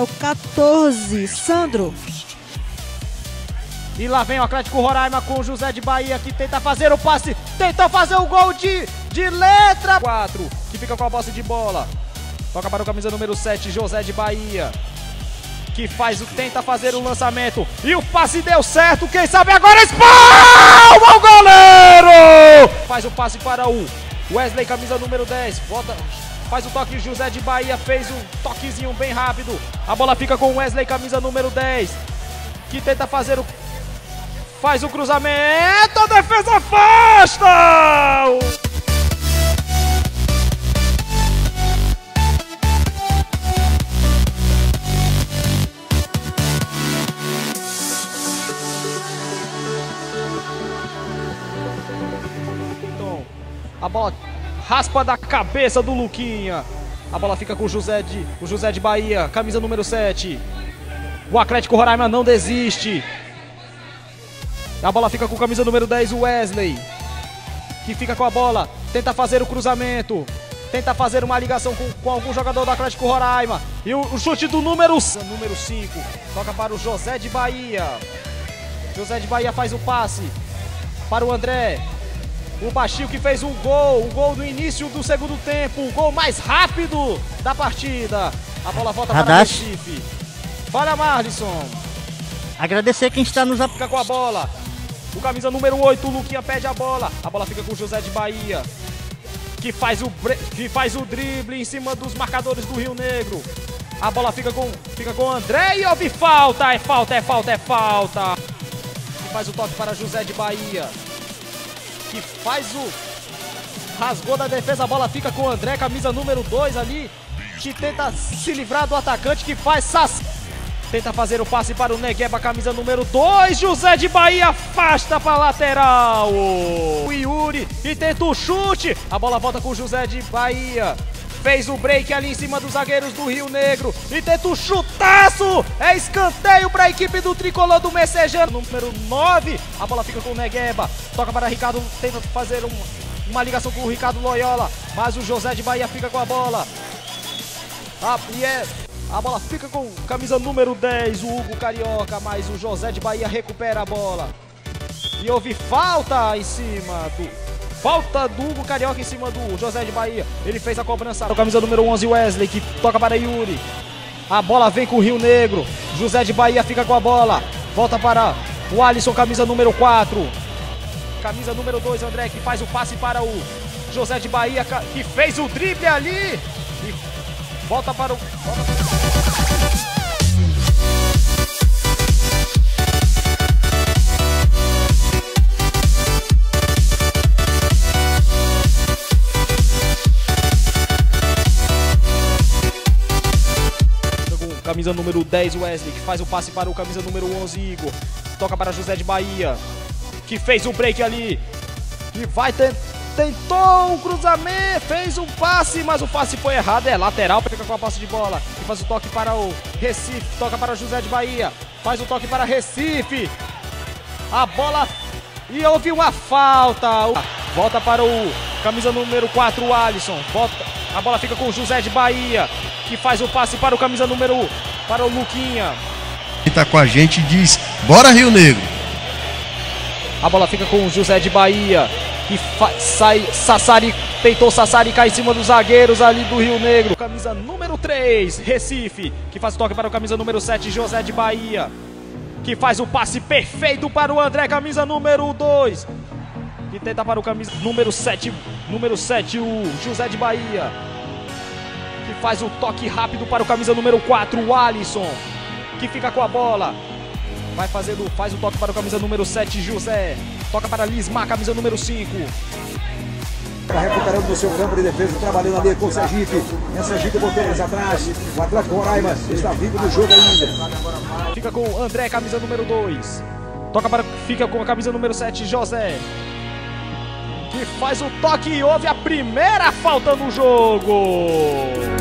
o 14, Sandro. E lá vem o Atlético Roraima com o José de Bahia, que tenta fazer o passe, tenta fazer o gol de letra. 4, que fica com a posse de bola. Toca para o camisa número 7, José de Bahia, que tenta fazer o lançamento. E o passe deu certo, quem sabe agora espalma o goleiro! Faz o passe para o Wesley, camisa número 10. Faz o toque, José de Bahia fez um toquezinho bem rápido. A bola fica com o Wesley, camisa número 10, que tenta fazer faz o cruzamento, a defesa afasta! Então, a bola raspa da cabeça do Luquinha. A bola fica com o José de Bahia, camisa número 7. O Atlético Roraima não desiste. A bola fica com a camisa número 10, o Wesley, que fica com a bola, tenta fazer o cruzamento, tenta fazer uma ligação com algum jogador do Atlético Roraima. E o chute do número 5, toca para o José de Bahia. José de Bahia faz o passe para o André, o baixinho que fez um gol no início do segundo tempo, o gol mais rápido da partida. A bola volta para Recife. Fala, Marlisson. Agradecer quem está nos Fica com a bola. O camisa número 8, o Luquinha pede a bola. A bola fica com o José de Bahia, que faz o drible em cima dos marcadores do Rio Negro. A bola fica com o André e houve falta. É falta. Que faz o toque para José de Bahia, que rasgou da defesa. A bola fica com o André, camisa número 2 ali, que tenta se livrar do atacante, que tenta fazer o passe para o Negueba, camisa número 2. José de Bahia afasta para a lateral. O Yuri e tenta o chute. A bola volta com o José de Bahia. Fez o break ali em cima dos zagueiros do Rio Negro. E tenta o chutaço. É escanteio para a equipe do tricolor do Messejano. Número 9. A bola fica com o Negueba. Toca para Ricardo. Tenta fazer uma ligação com o Ricardo Loyola. Mas o José de Bahia fica com a bola. A bola fica com camisa número 10, o Hugo Carioca, mas o José de Bahia recupera a bola. E houve falta do Hugo Carioca em cima do José de Bahia. Ele fez a cobrança. A camisa número 11, Wesley, que toca para Yuri. A bola vem com o Rio Negro. José de Bahia fica com a bola. Volta para o Alisson, camisa número 4. Camisa número 2, André, que faz o passe para o José de Bahia, que fez o drible ali. E volta para o... Camisa número 10, Wesley, que faz o passe para o camisa número 11, Igor. Toca para José de Bahia, que fez um break ali. E tentou um cruzamento, fez um passe, mas o passe foi errado. É lateral, fica com a posse de bola. E faz o toque para o Recife, toca para José de Bahia. Faz o toque para Recife. A bola... E houve uma falta. Volta para o camisa número 4, o Alisson. A bola fica com o José de Bahia, que faz o passe para o camisa número... para o Luquinha. Quem tá com a gente diz, bora Rio Negro. A bola fica com o José de Bahia, que tentou sassaricar em cima dos zagueiros ali do Rio Negro. Camisa número 3, Recife, que faz o toque para o camisa número 7, José de Bahia, que faz o passe perfeito para o André, camisa número 2, que tenta para o camisa número 7, o José de Bahia, que faz o toque rápido para o camisa número 4, o Alisson, que fica com a bola. Faz o toque para o camisa número 7, José. Toca para Lismar, camisa número 5. Recuperando no seu campo de defesa, trabalhando ali com o Sergipe. Em Sergipe, botões atrás. O Atlético Roraima está vivo no jogo ainda. Fica com o André, camisa número 2. Fica com a camisa número 7, José, que faz o toque e houve a primeira falta no jogo.